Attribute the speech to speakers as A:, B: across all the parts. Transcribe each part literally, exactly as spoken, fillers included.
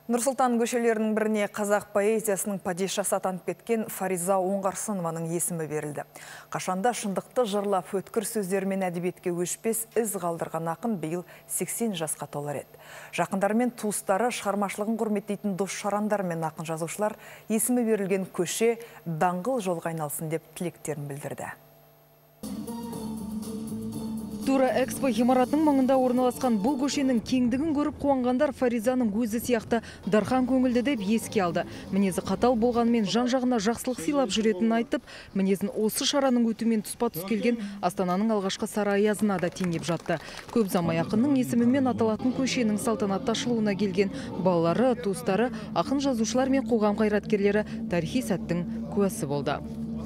A: Нұрсұлтан көшелерінің біріне қазақ поэзиясының падишасы атанып кеткен Фариза Оңғарсынованың есімі берілді. Қашанда шындықты жырлап өткір сөздермен әдебиетке өшпес із қалдырған ақын биыл сексен жасқа толар еді. Жақындары мен туыстары, шығармашылығын құрметтейтін дос-жарандар мен ақын жазушылар есімі берілген көше даңғыл жолға айналсын деп тілектерін білдірді.
B: Тура Экспо ғимаратының маңында орналасқан бұл көшенің кеңдігін көріп қуанғандар Фаризаның өзі сияқты дархан көңілді деп еске алды. Мінезі қатал болғанымен жан-жағына жақсылық сыйлап жүретінін айтып, мінезін осы шараның өтумен тұспа-тұс келген Астананың алғашқы сары аязына да теңеп жатты. Көп замай ақынның есімімен аталатын көшенің салтанатты ашылуына келген балалары, туыстары, ақын жазушылар мен қоғам қайраткерлері тарихи сәттің куәсі болды.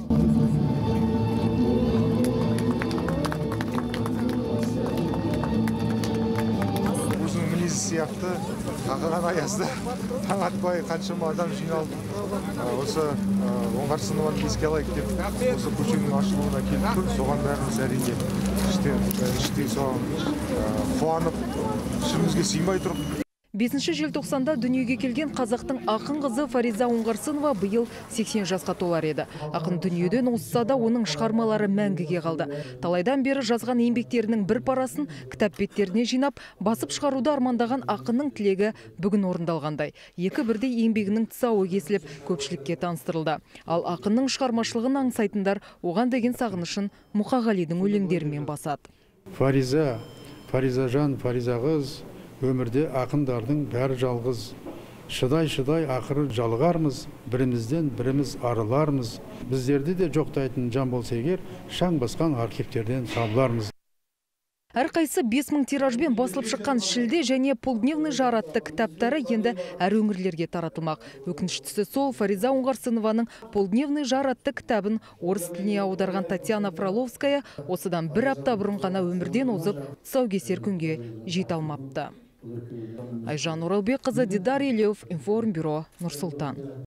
C: Сияқты қағылған аязда таң атпай қаншама адам жиналды. Осы Оңғарсынованың еске алайық деп осы көшенің ашылуына келіп тұр. Соған бәріміз әрине іштей соған қуанып, ішімізге сыймай тұрып.
B: бесінші желтоқсанда дүниеге келген қазақтың ақын қызы Фариза Оңғарсынова биыл сексен жасқа толар еді. Ақын дүниеден озса да оның шығармалары мәңгіге қалды. Талайдан бері жазған еңбектерінің бір парасын кітап беттеріне жинап, басып шығаруды армандаған ақынның тілегі бүгін орындалғандай. Екі бірдей еңбегінің тұсауы кесіліп, көпшілікке таныстырылды. Ал ақынның шығармашылығын аңсайтындар оған деген сағынышын Мұқағалидың өлеңдерімен басады.
D: Фариза, Фариза жан, Фариза қыз, өмірде ақындардың бәрі жалғыз. Шыдай-шыдай ақыры жалғармыз, бірімізден біріміз арылармыз. Біздерді де жоқтайтын жан болса егер, шаң басқан архивтерден табылармыз.
B: Әрқайсы бес мың тиражбен басылып шыққан шілде және полдневный жар атты кітаптары енді әр өңірлерге таратылмақ. Өкініштісі сол, Фариза Оңғарсынованың полдневный жар атты кітабын орыс тіліне аударған Татьяна Фроловская осыдан бір апта бұрын ғана өмірден озып, тұсаукесер күнге жете алмапты. Айжан Оралбекқызы, Дидар Елеуов, Информбюро, Нұр-Сұлтан.